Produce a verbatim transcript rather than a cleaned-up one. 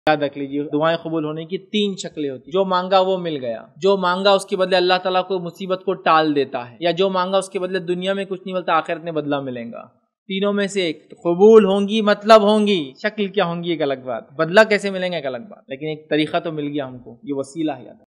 याद रख लीजिए, दुआएं कबूल होने की तीन शक्लें होती। जो मांगा वो मिल गया, जो मांगा उसके बदले अल्लाह ताला को मुसीबत को टाल देता है, या जो मांगा उसके बदले दुनिया में कुछ नहीं मिलता, आखिरत में बदला मिलेगा। तीनों में से एक तो कबूल होंगी, मतलब होंगी, शक्ल क्या होंगी एक अलग बात, बदला कैसे मिलेंगे एक अलग बात, लेकिन एक तरीका तो मिल गया हमको, ये वसीला है।